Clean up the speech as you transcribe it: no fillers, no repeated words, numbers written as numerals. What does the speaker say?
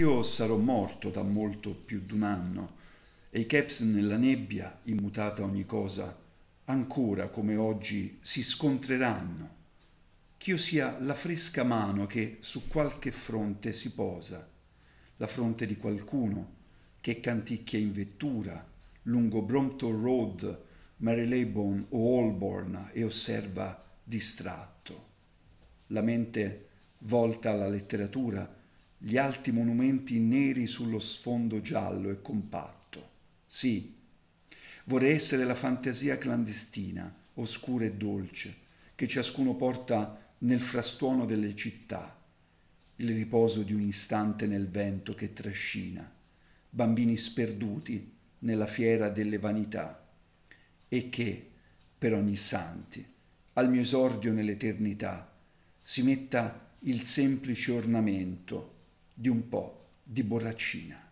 io sarò morto da molto più d'un anno, e i caps nella nebbia, immutata ogni cosa, ancora come oggi si scontreranno, ch'io sia la fresca mano che su qualche fronte si posa, la fronte di qualcuno che canticchia in vettura lungo Brompton Road, Marylebone o Holborn e osserva distratto. La mente volta alla letteratura, gli alti monumenti neri sullo sfondo giallo e compatto. Sì, vorrei essere la fantasia clandestina, oscura e dolce, che ciascuno porta nel frastuono delle città, il riposo di un istante nel vento che trascina, bambini sperduti nella fiera delle vanità, e che, per ogni santi, al mio esordio nell'eternità, si metta il semplice ornamento di un po' di borraccina.